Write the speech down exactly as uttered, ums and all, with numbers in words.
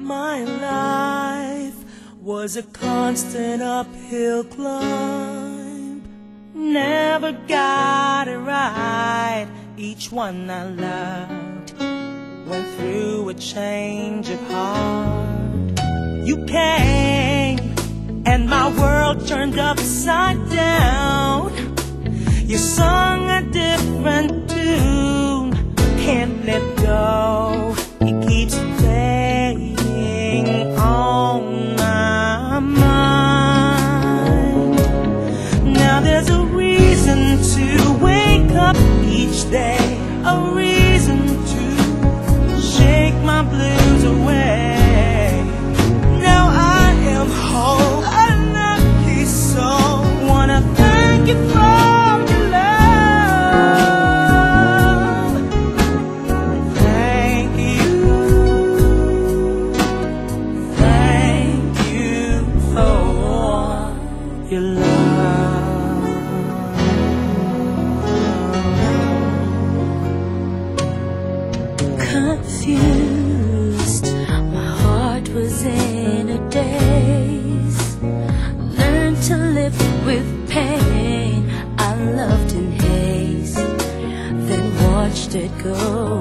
My life was a constant uphill climb. Never got it right. Each one I loved went through a change of heart. You came and my world turned upside down. You sung a different tune. Can't let go. It keeps playing on my mind. Now there's a reason to wake up each day, a reason to shake my blues away. Now I am whole, a lucky soul. Wanna thank you for your love. Confused, my heart was in a daze. Learned to live with pain. I loved in haste, then watched it go